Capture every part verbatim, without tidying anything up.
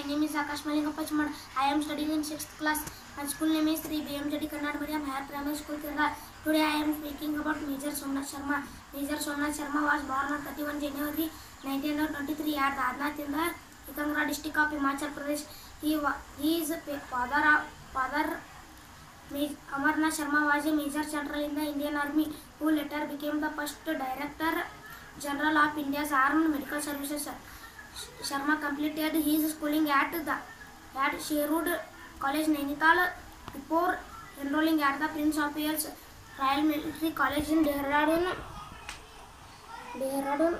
name is Akash Malinga Pachmad. I am studying in sixth class. My school name is Sri B M J D Kannada Medium Higher Primary School, Kerala. Today I am speaking about Major Somnath Sharma. Major Somnath Sharma was born on thirty-first January nineteen twenty-three at Dadnath in the Tikangara district of Himachal Pradesh. He, he is father of father. Amarnath Sharma was a Major General in the Indian Army, who later became the first Director General of India's Armed Medical Services. Sharma completed his schooling at the at Sherwood College, Nainital, before enrolling at the Prince of Wales Royal Military College in Dehradun. Dehradun.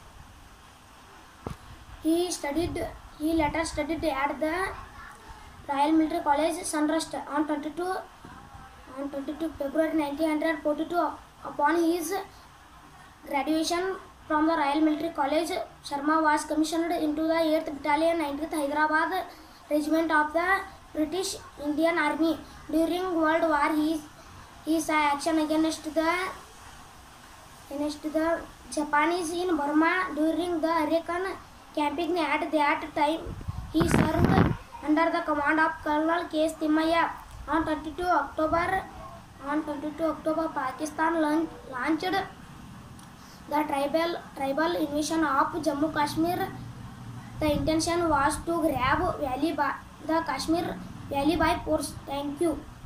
He studied. He later studied at the Royal Military College, Sunrust, on twenty-two on twenty-two February nineteen forty-two. Upon his graduation from the Royal Military College, Sharma was commissioned into the eighth Battalion, nineteenth Hyderabad Regiment of the British Indian Army. During World War, he he saw action against the against the Japanese in Burma during the Arakan campaign. At that time, he served under the command of Colonel K S Timmaiah. On twenty-two October, on twenty-two October, Pakistan launched the tribal tribal invasion of Jammu Kashmir. The intention was to grab Valley by, the Kashmir Valley by force. Thank you.